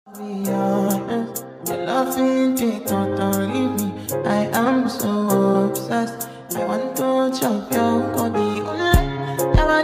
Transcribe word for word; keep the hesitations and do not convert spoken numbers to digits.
Be honest, your loving it totally me. I am so obsessed. I want to chop your body.